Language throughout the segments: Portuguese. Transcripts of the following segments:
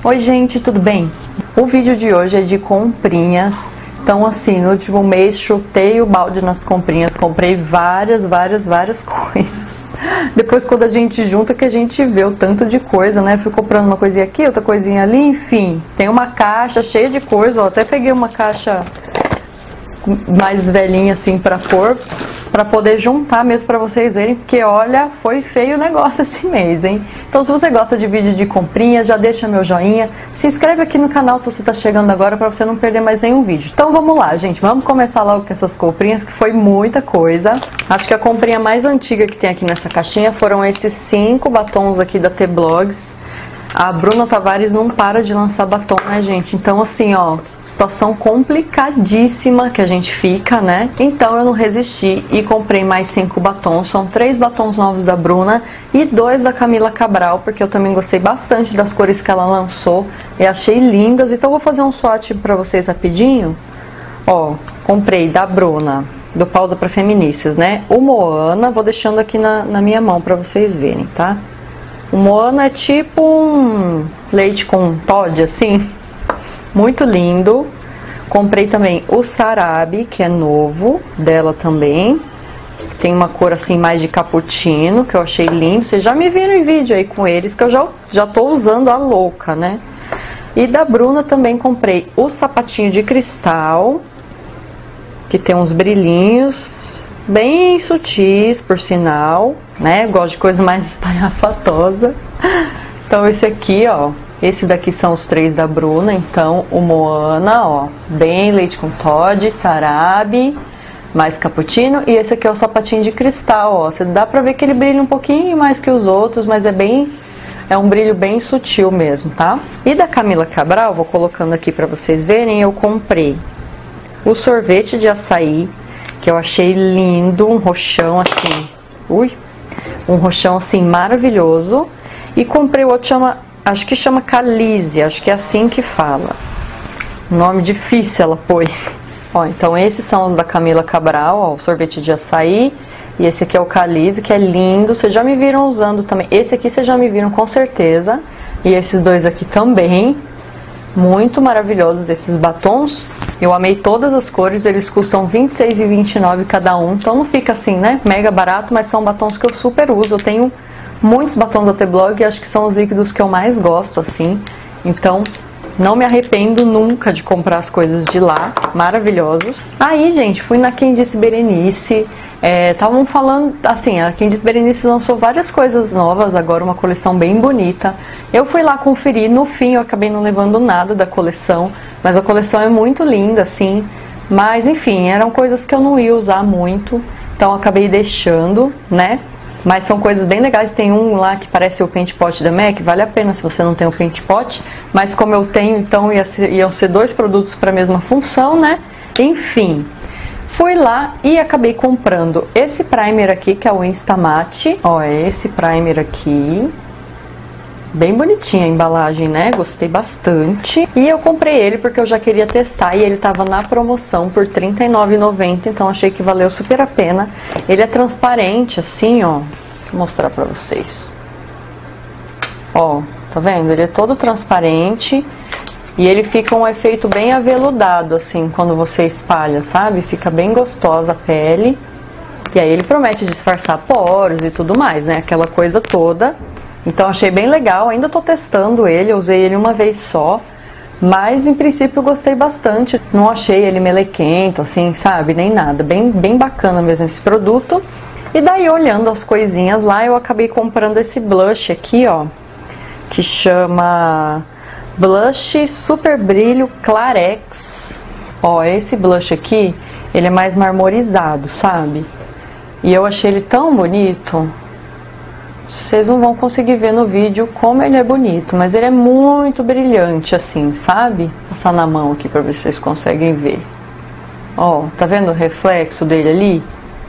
Oi gente, tudo bem? O vídeo de hoje é de comprinhas. Então assim, no último mês chutei o balde nas comprinhas, comprei várias coisas. Depois quando a gente junta que a gente vê o tanto de coisa, né? Fui comprando uma coisinha aqui, outra coisinha ali, enfim. Tem uma caixa cheia de coisa, ó, até peguei uma caixa mais velhinha assim pra pôr, pra poder juntar mesmo pra vocês verem, porque olha, foi feio o negócio esse mês, hein? Então se você gosta de vídeo de comprinhas, já deixa meu joinha, se inscreve aqui no canal se você tá chegando agora pra você não perder mais nenhum vídeo. Então vamos lá, gente, vamos começar logo com essas comprinhas, que foi muita coisa. Acho que a comprinha mais antiga que tem aqui nessa caixinha foram esses 5 batons aqui da T-Blogs. A Bruna Tavares não para de lançar batom, né, gente? Então, assim, ó, situação complicadíssima que a gente fica, né? Então, eu não resisti e comprei mais 5 batons. São 3 batons novos da Bruna e 2 da Camila Cabral, porque eu também gostei bastante das cores que ela lançou e achei lindas. Então, vou fazer um swatch pra vocês rapidinho. Ó, comprei da Bruna, do Pausa pra Feministas, né? O Moana, vou deixando aqui na minha mão pra vocês verem, tá? O Moana é tipo um leite com Toddy, assim, muito lindo. Comprei também o Sarabi, que é novo, dela também. Tem uma cor assim mais de cappuccino, que eu achei lindo. Vocês já me viram em vídeo aí com eles, que eu já tô usando a louca, né? E da Bruna também comprei o sapatinho de cristal, que tem uns brilhinhos bem sutis, por sinal, né? Eu gosto de coisa mais espalhafatosa. Então esse aqui, ó, esse daqui são os 3 da Bruna. Então o Moana, ó, bem leite com Toddy, Sarabi, mais cappuccino. E esse aqui é o sapatinho de cristal, ó. Você dá pra ver que ele brilha um pouquinho mais que os outros, mas é um brilho bem sutil mesmo, tá? E da Camila Cabral, vou colocando aqui pra vocês verem, eu comprei o sorvete de açaí, que eu achei lindo, um roxão assim, um roxão assim maravilhoso. E comprei o outro, acho que chama Calize, acho que é assim que fala. Nome difícil ela pôs. Ó, então esses são os da Camila Cabral, ó, o sorvete de açaí. E esse aqui é o Calize, que é lindo. Vocês já me viram usando também. Esse aqui vocês já me viram com certeza. E esses dois aqui também. Muito maravilhosos esses batons. Eu amei todas as cores, eles custam R$26 e R$29 cada um. Então não fica assim, né, mega barato, mas são batons que eu super uso. Eu tenho muitos batons da T-Blog e acho que são os líquidos que eu mais gosto, assim. Então não me arrependo nunca de comprar as coisas de lá, maravilhosos. Aí, gente, fui na Quem Disse Berenice. Estavam falando, assim, a Quem Disse Berenice lançou várias coisas novas, agora uma coleção bem bonita. Eu fui lá conferir, no fim eu acabei não levando nada da coleção, mas a coleção é muito linda, assim. Mas, enfim, eram coisas que eu não ia usar muito, então eu acabei deixando, né? Mas são coisas bem legais, tem um lá que parece o Paint Pot da MAC, vale a pena se você não tem o Paint Pot, mas como eu tenho, então iam ser 2 produtos para a mesma função, né? Enfim, fui lá e acabei comprando esse primer aqui, que é o Instamatte, ó, é esse primer aqui. Bem bonitinha a embalagem, né? Gostei bastante. E eu comprei ele porque eu já queria testar e ele tava na promoção por R$ 39,90, então achei que valeu super a pena. Ele é transparente assim, ó. Deixa eu mostrar pra vocês. Ó, tá vendo? Ele é todo transparente e ele fica um efeito bem aveludado, assim, quando você espalha, sabe? Fica bem gostosa a pele. E aí ele promete disfarçar poros e tudo mais, né? Aquela coisa toda. Então achei bem legal, ainda tô testando ele, eu usei ele uma vez só, mas em princípio eu gostei bastante. Não achei ele melequento, assim, sabe, nem nada, bem bacana mesmo esse produto. E daí olhando as coisinhas lá, eu acabei comprando esse blush aqui, ó, que chama Blush Super Brilho Clarex. Ó, esse blush aqui, ele é mais marmorizado, sabe? E eu achei ele tão bonito. Vocês não vão conseguir ver no vídeo como ele é bonito, mas ele é muito brilhante assim, sabe? Vou passar na mão aqui pra ver se vocês conseguem ver. Ó, tá vendo o reflexo dele ali?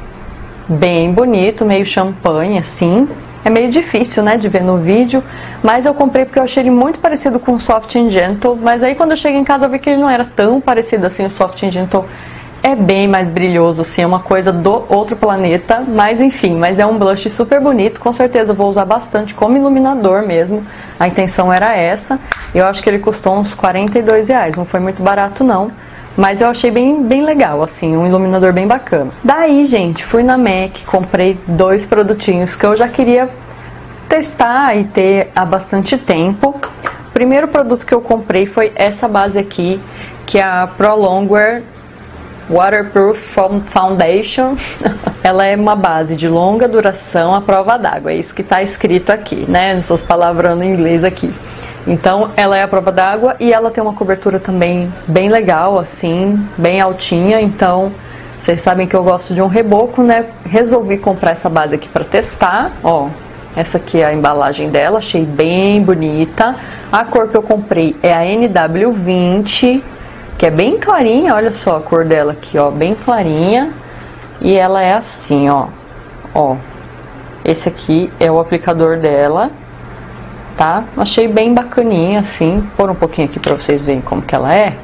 Bem bonito, meio champanhe assim. É meio difícil, né, de ver no vídeo, mas eu comprei porque eu achei ele muito parecido com o Soft & Gentle, mas aí quando eu cheguei em casa eu vi que ele não era tão parecido assim, o Soft & Gentle é bem mais brilhoso, assim, é uma coisa do outro planeta, mas enfim, mas é um blush super bonito, com certeza vou usar bastante como iluminador mesmo, a intenção era essa. Eu acho que ele custou uns R$42, não foi muito barato não, mas eu achei bem legal, assim, um iluminador bem bacana. Daí, gente, fui na MAC, comprei 2 produtinhos que eu já queria testar e ter há bastante tempo. O primeiro produto que eu comprei foi essa base aqui, que é a Pro Longwear Waterproof Foundation. Ela é uma base de longa duração à prova d'água, é isso que está escrito aqui, né, nessas palavras em inglês aqui. Então ela é a prova d'água e ela tem uma cobertura também bem legal, assim, bem altinha. Então vocês sabem que eu gosto de um reboco, né, resolvi comprar essa base aqui para testar. Ó, essa aqui é a embalagem dela, achei bem bonita. A cor que eu comprei é a NW20, que é bem clarinha, olha só a cor dela aqui, ó, bem clarinha. E ela é assim, ó, ó. Esse aqui é o aplicador dela, tá? Achei bem bacaninha, assim. Vou pôr um pouquinho aqui pra vocês verem como que ela é.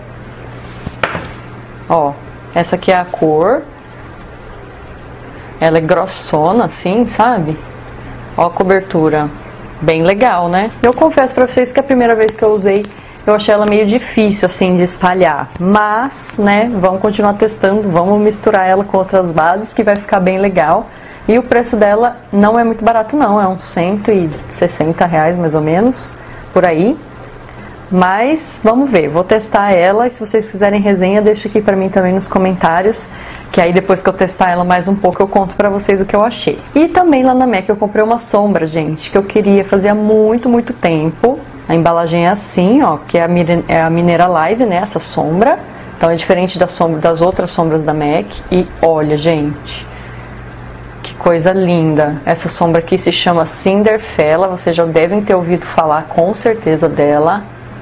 Ó, essa aqui é a cor. Ela é grossona, assim, sabe? Ó a cobertura, bem legal, né? Eu confesso pra vocês que a primeira vez que eu usei, eu achei ela meio difícil, assim, de espalhar. Mas, né, vamos continuar testando, vamos misturar ela com outras bases, que vai ficar bem legal. E o preço dela não é muito barato não, é uns R$160 mais ou menos, por aí. Mas, vamos ver, vou testar ela e se vocês quiserem resenha, deixa aqui pra mim também nos comentários, que aí depois que eu testar ela mais um pouco eu conto pra vocês o que eu achei. E também lá na MAC eu comprei uma sombra, gente, que eu queria fazer há muito tempo. A embalagem é assim, ó, que é a Mineralize, né, essa sombra. Então é diferente das outras sombras da MAC. E olha, gente, que coisa linda. Essa sombra aqui se chama Cinderfella, vocês já devem ter ouvido falar com certeza dela.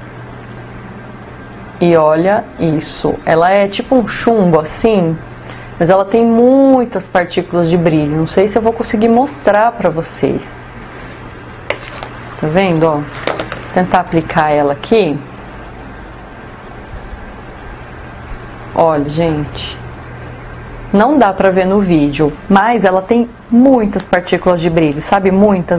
E olha isso, ela é tipo um chumbo assim, mas ela tem muitas partículas de brilho. Não sei se eu vou conseguir mostrar pra vocês. Tá vendo, ó? Vou tentar aplicar ela aqui. Olha, gente, não dá pra ver no vídeo, mas ela tem muitas partículas de brilho, sabe? Muitas.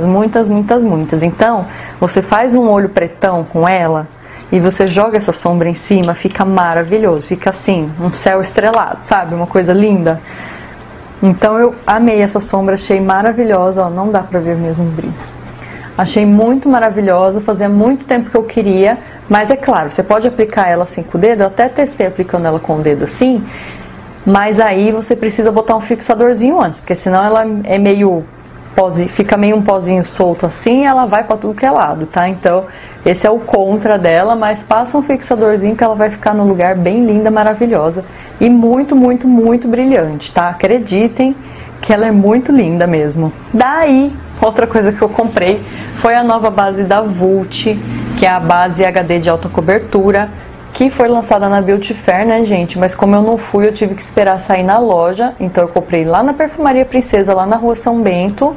Então, você faz um olho pretão com ela e você joga essa sombra em cima, fica maravilhoso, fica assim, um céu estrelado, sabe? Uma coisa linda. Então eu amei essa sombra, achei maravilhosa, ó, não dá pra ver mesmo o brilho. Achei muito maravilhosa, fazia muito tempo que eu queria, mas é claro, você pode aplicar ela assim com o dedo, eu até testei aplicando ela com o dedo assim, mas aí você precisa botar um fixadorzinho antes, porque senão ela é meio fica meio um pozinho solto assim, ela vai pra tudo que é lado, tá? Então, esse é o contra dela, mas passa um fixadorzinho que ela vai ficar no lugar bem linda, maravilhosa e muito brilhante, tá? Acreditem que ela é muito linda mesmo. Daí, outra coisa que eu comprei foi a nova base da Vult, que é a base HD de alta cobertura, que foi lançada na Beauty Fair, né, gente? Mas como eu não fui, eu tive que esperar sair na loja. Então eu comprei lá na Perfumaria Princesa, lá na Rua São Bento.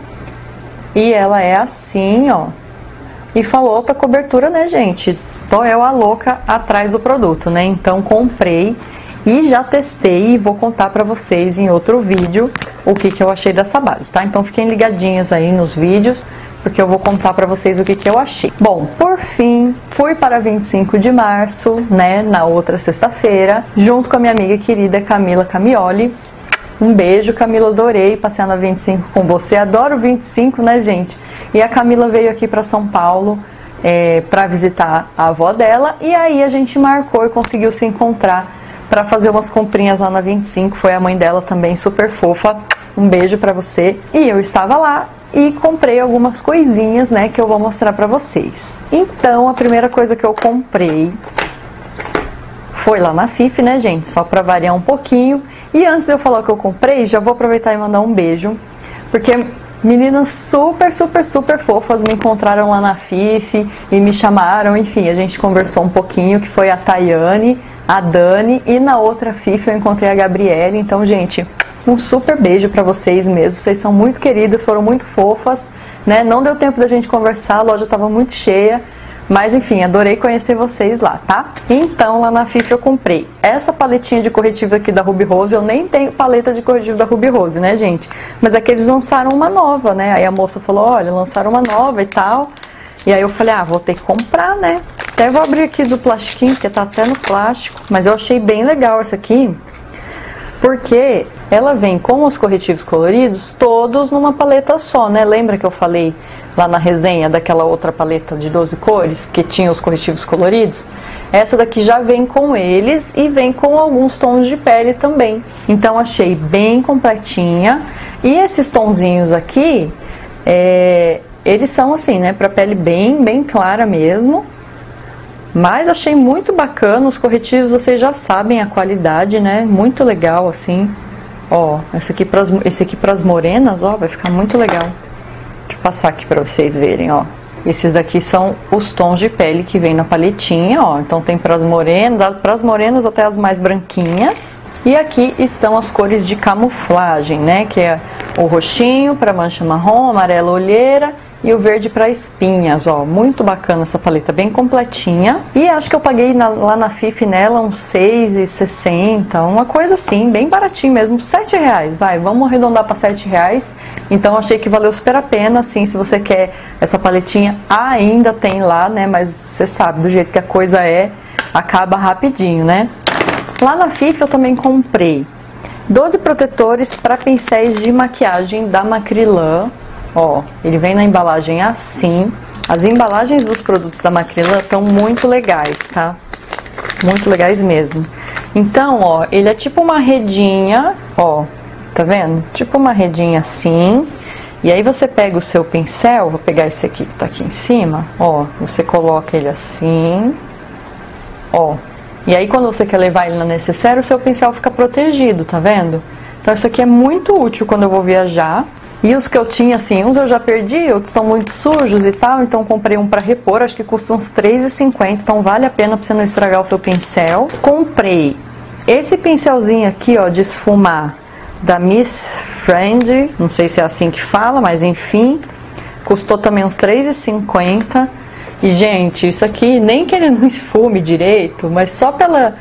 E ela é assim, ó. E falou alta cobertura, né, gente? Tô eu a louca atrás do produto, né? Então comprei e já testei e vou contar pra vocês em outro vídeo o que eu achei dessa base, tá? Então fiquem ligadinhas aí nos vídeos, porque eu vou contar pra vocês o que eu achei. Bom, por fim, fui para 25 de março, né, na outra sexta-feira, junto com a minha amiga querida Camila Camioli. Um beijo, Camila, adorei passear na 25 com você, adoro 25, né, gente? E a Camila veio aqui para São Paulo para visitar a avó dela, e aí a gente marcou e conseguiu se encontrar para fazer umas comprinhas lá na 25, foi a mãe dela também, super fofa, um beijo pra você. E eu estava lá e comprei algumas coisinhas, né, que eu vou mostrar pra vocês. Então, a primeira coisa que eu comprei foi lá na Fifi, né, gente, só pra variar um pouquinho. E antes de eu falar o que eu comprei, já vou aproveitar e mandar um beijo, porque meninas super fofas me encontraram lá na Fifi e me chamaram, enfim, a gente conversou um pouquinho, que foi a Tayane, a Dani, e na outra Fifi eu encontrei a Gabriele. Então, gente, um super beijo pra vocês mesmo, vocês são muito queridas, foram muito fofas, né? Não deu tempo da gente conversar, a loja tava muito cheia, Mas enfim, adorei conhecer vocês lá, tá? Então, lá na Fifi eu comprei essa paletinha de corretivo aqui da Ruby Rose. Eu nem tenho paleta de corretivo da Ruby Rose, né, gente? Mas é que eles lançaram uma nova, né? Aí a moça falou, olha, lançaram uma nova e tal. E aí eu falei, ah, vou ter que comprar, né? Até vou abrir aqui do plastiquinho, porque tá até no plástico. Mas eu achei bem legal essa aqui, porque ela vem com os corretivos coloridos todos numa paleta só, né? Lembra que eu falei lá na resenha daquela outra paleta de 12 cores que tinha os corretivos coloridos? Essa daqui já vem com eles e vem com alguns tons de pele também. Então achei bem completinha. E esses tonzinhos aqui, eles são assim, né? Pra pele bem clara mesmo. Mas achei muito bacana, os corretivos vocês já sabem a qualidade, né? Muito legal, assim. Ó, esse aqui pras morenas, ó, vai ficar muito legal. Deixa eu passar aqui pra vocês verem, ó. Esses daqui são os tons de pele que vem na paletinha, ó. Então tem pras morenas até as mais branquinhas. E aqui estão as cores de camuflagem, né? Que é o roxinho pra mancha marrom, amarelo olheira e o verde para espinhas, ó, muito bacana essa paleta, bem completinha. E acho que eu paguei lá na Fifi nela uns R$6,60, uma coisa assim, bem baratinho mesmo, R$7, vai, vamos arredondar para R$7. Então achei que valeu super a pena, assim, se você quer essa paletinha, ainda tem lá, né, mas você sabe, do jeito que a coisa acaba rapidinho, né. Lá na Fifi eu também comprei 12 protetores para pincéis de maquiagem da Macrylan. Ó, ele vem na embalagem assim. As embalagens dos produtos da Macrylan estão muito legais, tá? Muito legais mesmo. Então, ó, ele é tipo uma redinha, ó, tá vendo? Tipo uma redinha assim. E aí você pega o seu pincel, vou pegar esse aqui que tá aqui em cima, ó, você coloca ele assim, ó. E aí quando você quer levar ele na necessaire, o seu pincel fica protegido, tá vendo? Então isso aqui é muito útil quando eu vou viajar. E os que eu tinha, assim, uns eu já perdi, outros estão muito sujos e tal, então comprei um para repor, acho que custa uns R$3,50, então vale a pena para você não estragar o seu pincel. Comprei esse pincelzinho aqui, ó, de esfumar, da Miss Friend, não sei se é assim que fala, mas enfim, custou também uns R$3,50. E, gente, isso aqui, nem que ele não esfume direito, mas só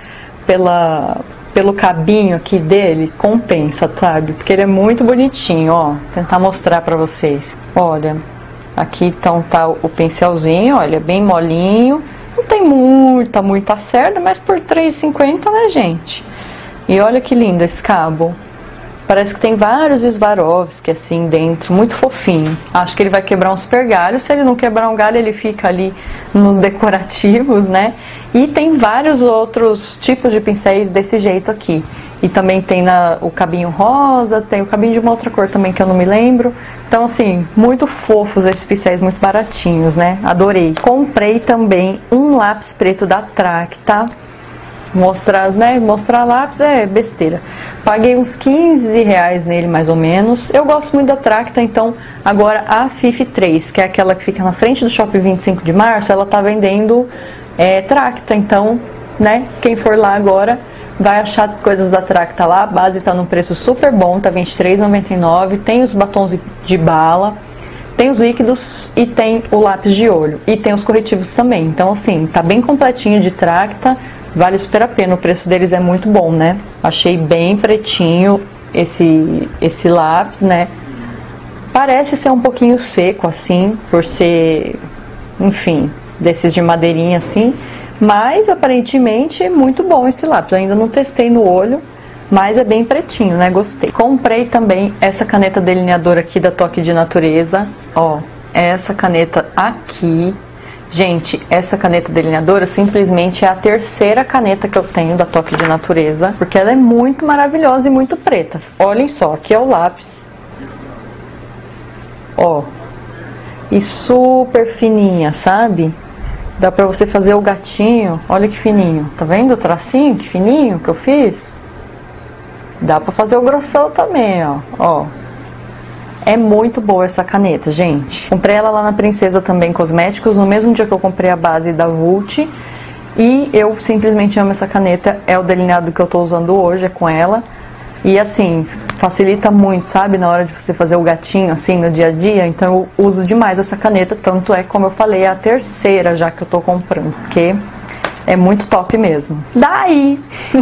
pelo cabinho aqui dele, compensa, sabe? Porque ele é muito bonitinho, ó. Vou tentar mostrar pra vocês. Olha, aqui então tá o pincelzinho, olha, bem molinho. Não tem muita cerda, mas por R$3,50, né, gente? E olha que lindo esse cabo. Parece que tem vários Swarovski assim dentro, muito fofinho. Acho que ele vai quebrar um super galho. Se ele não quebrar um galho, ele fica ali nos decorativos, né? E tem vários outros tipos de pincéis desse jeito aqui. E também tem o cabinho rosa, tem o cabinho de uma outra cor também que eu não me lembro. Então, assim, muito fofos esses pincéis, muito baratinhos, né? Adorei. Comprei também um lápis preto da Tracta. Mostrar, né? Mostrar lápis é besteira. Paguei uns R$15 nele, mais ou menos. Eu gosto muito da Tracta, então agora a Fifi 3, que é aquela que fica na frente do Shopping 25 de Março, ela tá vendendo Tracta, então, né? Quem for lá agora vai achar coisas da Tracta lá. A base tá num preço super bom, tá R$23,99. Tem os batons de bala, tem os líquidos e tem o lápis de olho. E tem os corretivos também. Então, assim, tá bem completinho de Tracta. Vale super a pena, o preço deles é muito bom, né? Achei bem pretinho esse lápis, né? Parece ser um pouquinho seco, assim, por ser, enfim, desses de madeirinha, assim. Mas, aparentemente, é muito bom esse lápis. Eu ainda não testei no olho, mas é bem pretinho, né? Gostei. Comprei também essa caneta delineadora aqui da Toque de Natureza. Ó, essa caneta aqui. Gente, essa caneta delineadora simplesmente é a terceira caneta que eu tenho da Toque de Natureza, porque ela é muito maravilhosa e muito preta. Olhem só, aqui é o lápis. Ó. E super fininha, sabe? Dá pra você fazer o gatinho. Olha que fininho. Tá vendo o tracinho? Que fininho que eu fiz? Dá pra fazer o grossão também, ó. Ó. É muito boa essa caneta, gente. Comprei ela lá na Princesa também Cosméticos, no mesmo dia que eu comprei a base da Vult. E eu simplesmente amo essa caneta. É o delineado que eu tô usando hoje, é com ela. E assim, facilita muito, sabe? Na hora de você fazer o gatinho, assim, no dia a dia. Então eu uso demais essa caneta, tanto é, como eu falei, é a terceira já que eu tô comprando, porque é muito top mesmo. Daí...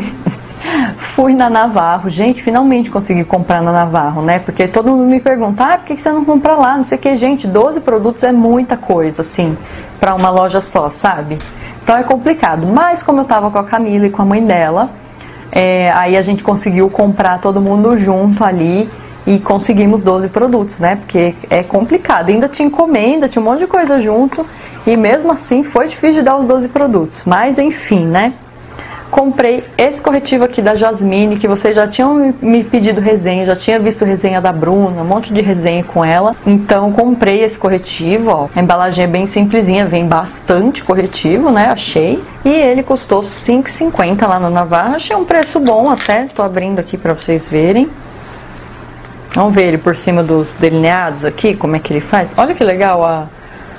fui na Navarro, gente, finalmente consegui comprar na Navarro, né? Porque todo mundo me pergunta, por que você não compra lá? Não sei o que, gente, 12 produtos é muita coisa, assim, pra uma loja só, sabe? Então é complicado. Mas como eu tava com a Camila e com a mãe dela, aí a gente conseguiu comprar todo mundo junto ali e conseguimos 12 produtos, né? Porque é complicado, ainda tinha encomenda, tinha um monte de coisa junto e mesmo assim foi difícil de dar os 12 produtos. Mas enfim, né? Comprei esse corretivo aqui da Jasmine, que vocês já tinham me pedido resenha, já tinha visto resenha da Bruna, um monte de resenha com ela. Então comprei esse corretivo, ó. A embalagem é bem simplesinha, vem bastante corretivo, né? Achei. E ele custou R$ 5,50 lá no Navarro. Achei um preço bom até, tô abrindo aqui pra vocês verem. Vamos ver ele por cima dos delineados aqui, como é que ele faz. Olha que legal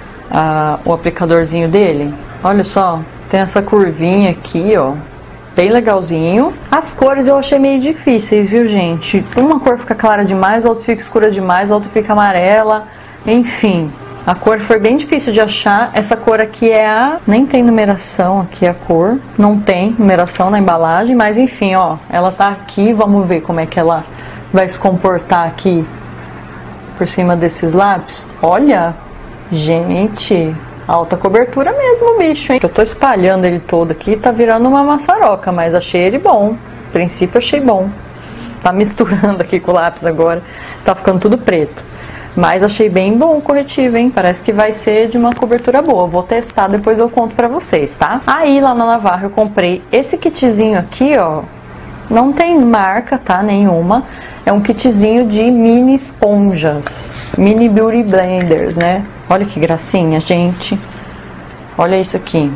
o aplicadorzinho dele. Olha só, tem essa curvinha aqui, ó. Bem legalzinho. As cores eu achei meio difíceis, viu, gente? Uma cor fica clara demais, a outra fica escura demais, a outra fica amarela. Enfim, a cor foi bem difícil de achar. Essa cor aqui é a... nem tem numeração aqui a cor. Não tem numeração na embalagem, mas enfim, ó. Ela tá aqui, vamos ver como é que ela vai se comportar aqui por cima desses lápis. Olha, gente... alta cobertura mesmo, bicho, hein? Eu tô espalhando ele todo aqui, tá virando uma maçaroca, mas achei ele bom. A princípio achei bom. Tá misturando aqui com o lápis agora, tá ficando tudo preto. Mas achei bem bom o corretivo, hein? Parece que vai ser de uma cobertura boa. Vou testar, depois eu conto pra vocês, tá? Aí lá na Navarro eu comprei esse kitzinho aqui, ó. Não tem marca, tá? Nenhuma. É um kitzinho de mini esponjas, mini beauty blenders, né? Olha que gracinha, gente. Olha isso aqui.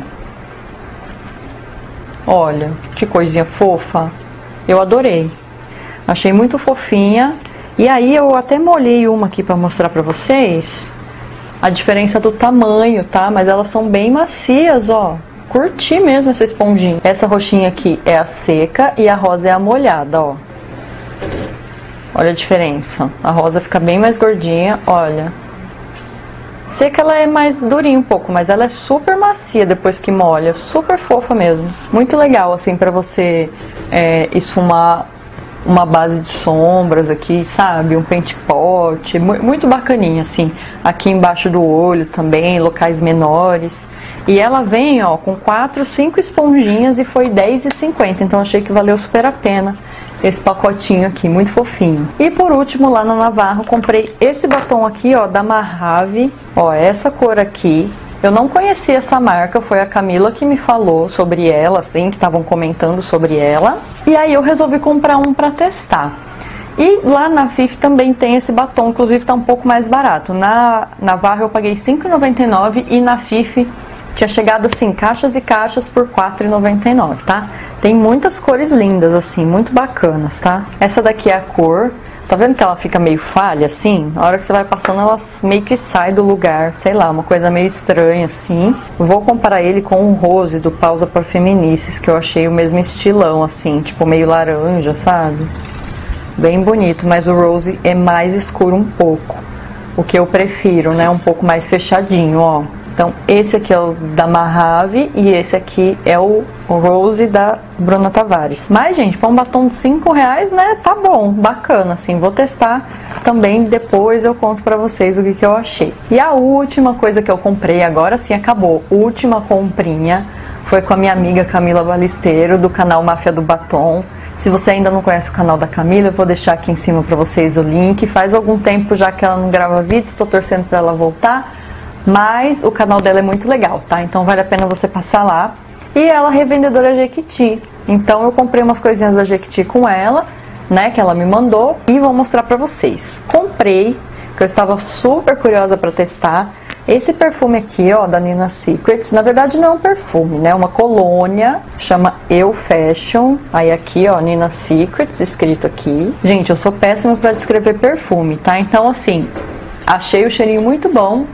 Olha, que coisinha fofa. Eu adorei. Achei muito fofinha. E aí eu até molhei uma aqui pra mostrar pra vocês a diferença do tamanho, tá? Mas elas são bem macias, ó. Curti mesmo essa esponjinha. Essa roxinha aqui é a seca e a rosa é a molhada, ó. Olha a diferença. A rosa fica bem mais gordinha, olha. Seca ela é mais durinha um pouco, mas ela é super macia depois que molha. Super fofa mesmo. Muito legal, assim, pra você esfumar uma base de sombras aqui, sabe? Um pente pot. Muito bacaninha, assim. Aqui embaixo do olho também, locais menores. E ela vem, ó, com 4, 5 esponjinhas e foi R$10,50. Então achei que valeu super a pena esse pacotinho aqui, muito fofinho. E por último, lá na Navarro, comprei esse batom aqui, ó, da Mahave. Ó, essa cor aqui. Eu não conhecia essa marca, foi a Camila que me falou sobre ela, assim, que estavam comentando sobre ela. E aí eu resolvi comprar um pra testar. E lá na Fif também tem esse batom, inclusive tá um pouco mais barato. Na Navarro eu paguei R$5,99 e na Fif tinha chegado assim, caixas e caixas por R$4,99, tá? Tem muitas cores lindas, assim, muito bacanas, tá? Essa daqui é a cor. Tá vendo que ela fica meio falha, assim? Na hora que você vai passando, ela meio que sai do lugar. Sei lá, uma coisa meio estranha, assim. Vou comparar ele com o Rose do Pausa para Feminices, que eu achei o mesmo estilão, assim. Tipo, meio laranja, sabe? Bem bonito, mas o Rose é mais escuro um pouco. O que eu prefiro, né? Um pouco mais fechadinho, ó. Então, esse aqui é o da Mahave e esse aqui é o Rose da Bruna Tavares. Mas, gente, para um batom de R$5, né, tá bom, bacana, assim. Vou testar também, depois eu conto pra vocês o que eu achei. E a última coisa que eu comprei, agora sim acabou, última comprinha, foi com a minha amiga Camila Balisteiro, do canal Máfia do Batom. Se você ainda não conhece o canal da Camila, eu vou deixar aqui em cima pra vocês o link. Faz algum tempo já que ela não grava vídeos, estou torcendo pra ela voltar. Mas o canal dela é muito legal, tá? Então vale a pena você passar lá. E ela é revendedora Jequiti. Então eu comprei umas coisinhas da Jequiti com ela, né? Que ela me mandou. E vou mostrar pra vocês. Comprei, que eu estava super curiosa pra testar, esse perfume aqui, ó, da Nina Secrets. Na verdade não é um perfume, né? É uma colônia, chama Eu Fashion. Aí aqui, ó, Nina Secrets, escrito aqui. Gente, eu sou péssima pra descrever perfume, tá? Então assim, achei o cheirinho muito bom.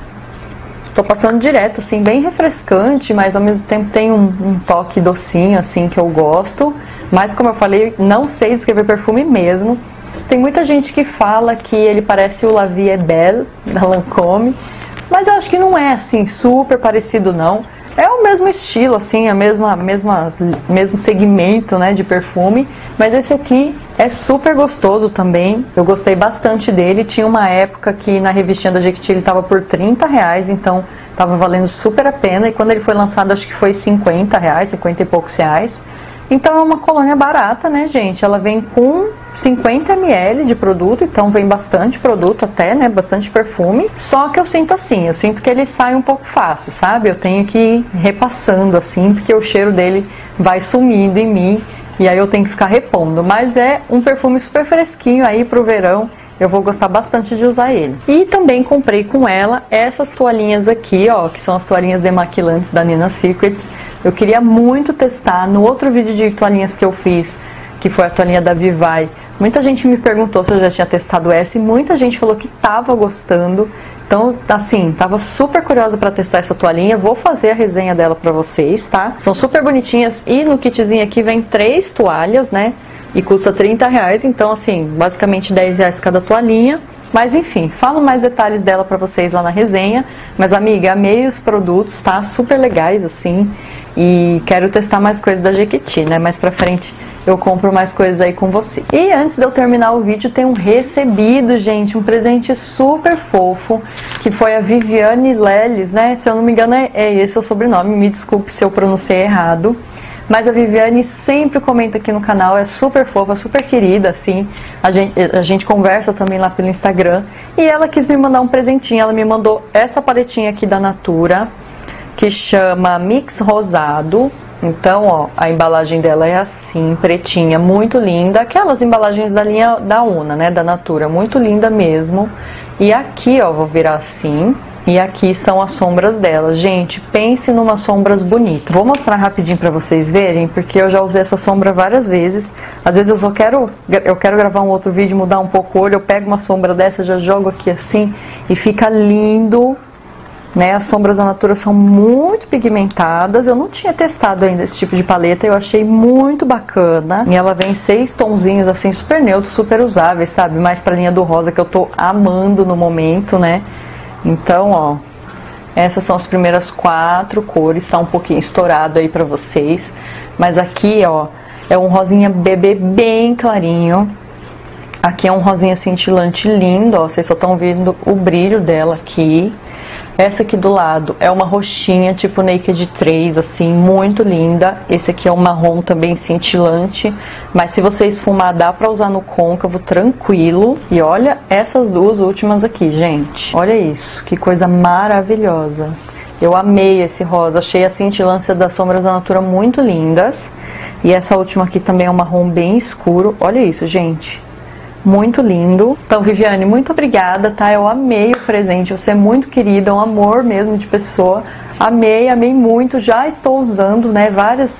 Tô passando direto, assim, bem refrescante, mas ao mesmo tempo tem um toque docinho, assim, que eu gosto. Mas, como eu falei, não sei descrever perfume mesmo. Tem muita gente que fala que ele parece o La Vie est Belle, da Lancôme, mas eu acho que não é assim super parecido não. É o mesmo estilo, assim, mesmo segmento, né, de perfume, mas esse aqui é super gostoso também. Eu gostei bastante dele. Tinha uma época que na revistinha da Jequiti ele tava por R$30, então tava valendo super a pena. E quando ele foi lançado, acho que foi R$50, 50 e poucos reais. Então é uma colônia barata, né, gente? Ela vem com 50 ml de produto, então vem bastante produto até, né, bastante perfume. Só que eu sinto assim, eu sinto que ele sai um pouco fácil, sabe? Eu tenho que ir repassando assim, porque o cheiro dele vai sumindo em mim e aí eu tenho que ficar repondo. Mas é um perfume super fresquinho aí pro verão. Eu vou gostar bastante de usar ele. E também comprei com ela essas toalhinhas aqui, ó, que são as toalhinhas demaquilantes da Nina Secrets. Eu queria muito testar. No outro vídeo de toalhinhas que eu fiz, que foi a toalhinha da Vivai, muita gente me perguntou se eu já tinha testado essa e muita gente falou que tava gostando. Então, assim, tava super curiosa para testar essa toalhinha. Vou fazer a resenha dela para vocês, tá? São super bonitinhas e no kitzinho aqui vem 3 toalhas, né? E custa R$30, então assim, basicamente R$10 cada toalhinha. Mas enfim, falo mais detalhes dela pra vocês lá na resenha. Mas amiga, amei os produtos, tá? Super legais assim. E quero testar mais coisas da Jequiti, né? Mais pra frente eu compro mais coisas aí com você. E antes de eu terminar o vídeo, tem um recebido, gente, um presente super fofo, que foi a Viviane Leles, né? Se eu não me engano é esse o sobrenome, me desculpe se eu pronunciei errado. Mas a Viviane sempre comenta aqui no canal, é super fofa, super querida, assim. A gente conversa também lá pelo Instagram. E ela quis me mandar um presentinho, ela me mandou essa paletinha aqui da Natura, que chama Mix Rosado. Então, ó, a embalagem dela é assim, pretinha, muito linda. Aquelas embalagens da linha da Una, né, da Natura, muito linda mesmo. E aqui, ó, vou virar assim. E aqui são as sombras dela. Gente, pense numa sombras bonitas. Vou mostrar rapidinho pra vocês verem, porque eu já usei essa sombra várias vezes. Às vezes eu só quero gravar um outro vídeo, mudar um pouco o olho, eu pego uma sombra dessa, já jogo aqui assim e fica lindo, né? As sombras da Natura são muito pigmentadas. Eu não tinha testado ainda esse tipo de paleta, eu achei muito bacana. E ela vem 6 tonzinhos assim, super neutros, super usáveis, sabe? Mais pra linha do rosa, que eu tô amando no momento, né? Então, ó, essas são as primeiras 4 cores, tá um pouquinho estourado aí pra vocês. Mas aqui, ó, é um rosinha bebê bem clarinho. Aqui é um rosinha cintilante lindo, ó, vocês só estão vendo o brilho dela aqui. Essa aqui do lado é uma roxinha, tipo Naked 3, assim, muito linda. Esse aqui é um marrom também cintilante, mas se você esfumar, dá pra usar no côncavo, tranquilo. E olha essas duas últimas aqui, gente. Olha isso, que coisa maravilhosa. Eu amei esse rosa, achei a cintilância das sombras da Natura muito lindas. E essa última aqui também é um marrom bem escuro. Olha isso, gente. Muito lindo. Então, Viviane, muito obrigada, tá? Eu amei o presente, você é muito querida, um amor mesmo de pessoa. Amei, amei muito, já estou usando, né,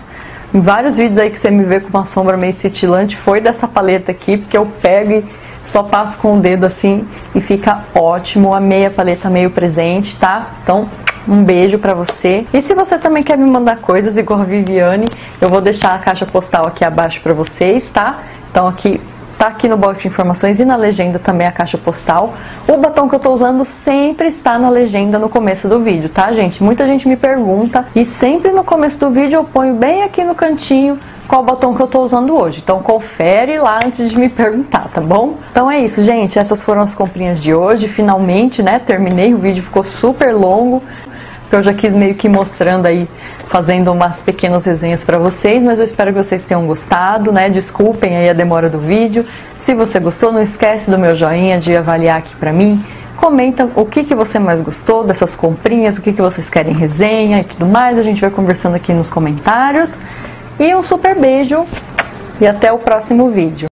vários vídeos aí que você me vê com uma sombra meio cintilante, foi dessa paleta aqui, porque eu pego e só passo com o dedo assim e fica ótimo. Amei a paleta, amei o presente, tá? Então, um beijo pra você. E se você também quer me mandar coisas igual a Viviane, eu vou deixar a caixa postal aqui abaixo pra vocês, tá? Então, aqui tá aqui no box de informações e na legenda também a caixa postal. O batom que eu tô usando sempre está na legenda no começo do vídeo, tá, gente? Muita gente me pergunta e sempre no começo do vídeo eu ponho bem aqui no cantinho qual batom que eu tô usando hoje. Então confere lá antes de me perguntar, tá bom? Então é isso, gente. Essas foram as comprinhas de hoje. Finalmente, né, terminei. O vídeo ficou super longo, porque eu já quis meio que ir mostrando aí, fazendo umas pequenas resenhas pra vocês, mas eu espero que vocês tenham gostado, né? Desculpem aí a demora do vídeo. Se você gostou, não esquece do meu joinha, de avaliar aqui pra mim. Comenta o que você mais gostou dessas comprinhas, o que vocês querem resenha e tudo mais. A gente vai conversando aqui nos comentários. E um super beijo e até o próximo vídeo.